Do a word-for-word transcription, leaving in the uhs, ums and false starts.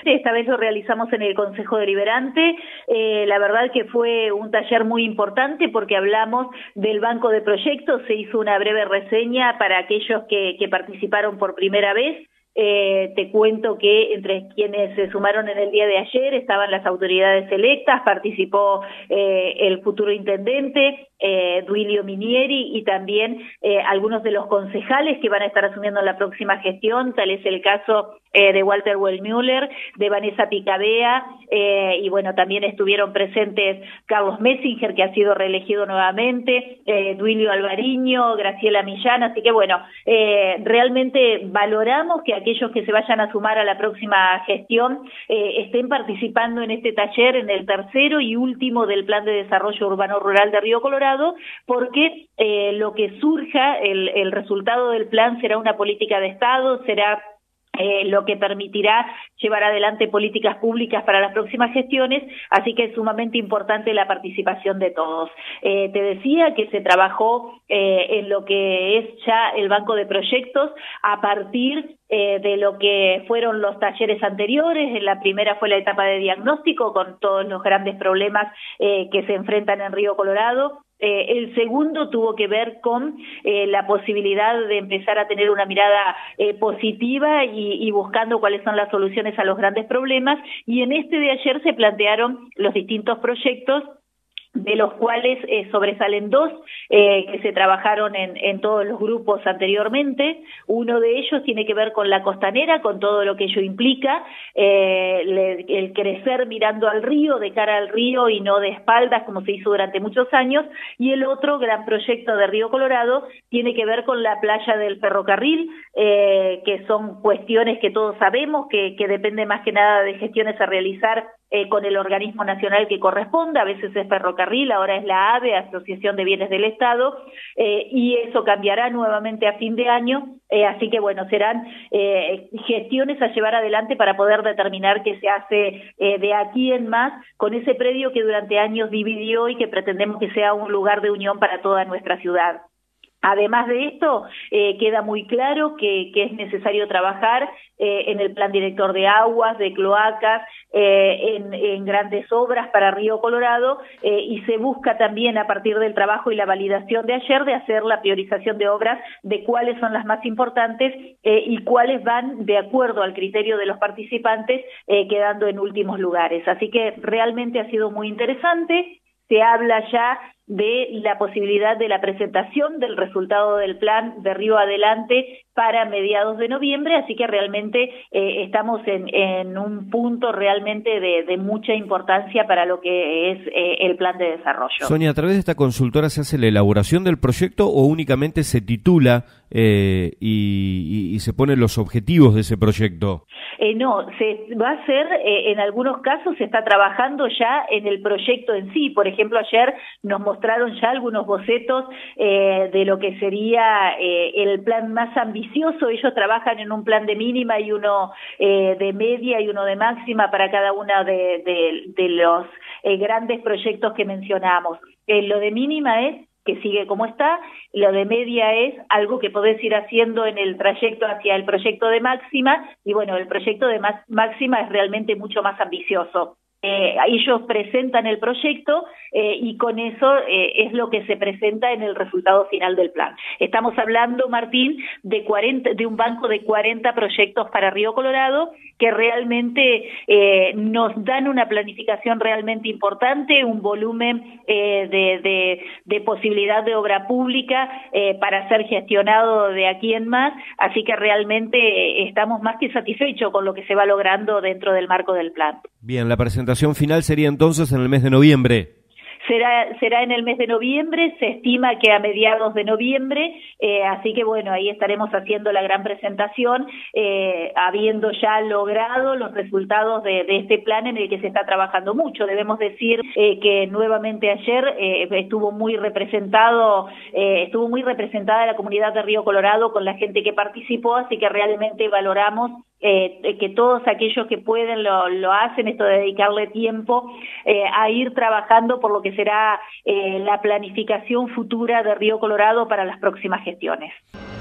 exactamente, esta vez lo realizamos en el Consejo Deliberante. Eh, la verdad que fue un taller muy importante porque hablamos del banco de proyectos, se hizo una breve reseña para aquellos que, que participaron por primera vez. Eh, te cuento que entre quienes se sumaron en el día de ayer estaban las autoridades electas, participó eh, el futuro intendente, eh, Duilio Minieri, y también eh, algunos de los concejales que van a estar asumiendo la próxima gestión, tal es el caso eh, de Walter Wellmüller, de Vanessa Picabea, eh, y bueno, también estuvieron presentes Carlos Messinger, que ha sido reelegido nuevamente, eh, Duilio Alvariño, Graciela Millán, así que bueno, eh, realmente valoramos que aquellos que se vayan a sumar a la próxima gestión eh, estén participando en este taller, en el tercero y último del Plan de Desarrollo Urbano Rural de Río Colorado, porque eh, lo que surja, el, el resultado del plan será una política de Estado, será Eh, lo que permitirá llevar adelante políticas públicas para las próximas gestiones, así que es sumamente importante la participación de todos. Eh, te decía que se trabajó eh, en lo que es ya el banco de proyectos a partir eh, de lo que fueron los talleres anteriores. La primera fue la etapa de diagnóstico con todos los grandes problemas eh, que se enfrentan en Río Colorado. Eh, el segundo tuvo que ver con eh, la posibilidad de empezar a tener una mirada eh, positiva y, y buscando cuáles son las soluciones a los grandes problemas, y en este de ayer se plantearon los distintos proyectos, de los cuales eh, sobresalen dos eh, que se trabajaron en, en todos los grupos anteriormente. Uno de ellos tiene que ver con la costanera, con todo lo que ello implica, eh, le, el crecer mirando al río, de cara al río y no de espaldas, como se hizo durante muchos años, y el otro gran proyecto de Río Colorado tiene que ver con la playa del ferrocarril, eh, que son cuestiones que todos sabemos, que, que depende más que nada de gestiones a realizar Eh, con el organismo nacional que corresponda, a veces es Ferrocarril, ahora es la A B E, Asociación de Bienes del Estado, eh, y eso cambiará nuevamente a fin de año, eh, así que bueno, serán eh, gestiones a llevar adelante para poder determinar qué se hace eh, de aquí en más con ese predio que durante años dividió y que pretendemos que sea un lugar de unión para toda nuestra ciudad. Además de esto, eh, queda muy claro que, que es necesario trabajar eh, en el plan director de aguas, de cloacas, eh, en, en grandes obras para Río Colorado, eh, y se busca también a partir del trabajo y la validación de ayer de hacer la priorización de obras de cuáles son las más importantes eh, y cuáles van de acuerdo al criterio de los participantes eh, quedando en últimos lugares. Así que realmente ha sido muy interesante. Se habla ya de la posibilidad de la presentación del resultado del plan de Río Adelante para mediados de noviembre, así que realmente eh, estamos en, en un punto realmente de, de mucha importancia para lo que es eh, el plan de desarrollo. Sonia, ¿a través de esta consultora se hace la elaboración del proyecto o únicamente se titula eh, y, y, y se ponen los objetivos de ese proyecto? Eh, no, se va a hacer, eh, en algunos casos se está trabajando ya en el proyecto en sí. Por ejemplo, ayer nos mostraron ya algunos bocetos eh, de lo que sería eh, el plan más ambicioso. Ellos trabajan en un plan de mínima y uno eh, de media y uno de máxima para cada uno de, de, de los eh, grandes proyectos que mencionamos. Eh, lo de mínima es que sigue como está, lo de media es algo que podés ir haciendo en el trayecto hacia el proyecto de máxima, y bueno, el proyecto de más, máxima es realmente mucho más ambicioso. Eh, ellos presentan el proyecto eh, y con eso eh, es lo que se presenta en el resultado final del plan. Estamos hablando, Martín, de cuarenta, de un banco de cuarenta proyectos para Río Colorado que realmente eh, nos dan una planificación realmente importante, un volumen eh, de, de, de posibilidad de obra pública eh, para ser gestionado de aquí en más, así que realmente eh, estamos más que satisfechos con lo que se va logrando dentro del marco del plan. Bien, la presentación final sería entonces en el mes de noviembre. Será, será en el mes de noviembre, se estima que a mediados de noviembre, eh, así que bueno, ahí estaremos haciendo la gran presentación, eh, habiendo ya logrado los resultados de, de este plan en el que se está trabajando mucho. Debemos decir eh, que nuevamente ayer eh, estuvo muy representado, eh, estuvo muy representada la comunidad de Río Colorado con la gente que participó, así que realmente valoramos Eh, que todos aquellos que pueden lo, lo hacen, esto de dedicarle tiempo eh, a ir trabajando por lo que será eh, la planificación futura de Río Colorado para las próximas gestiones.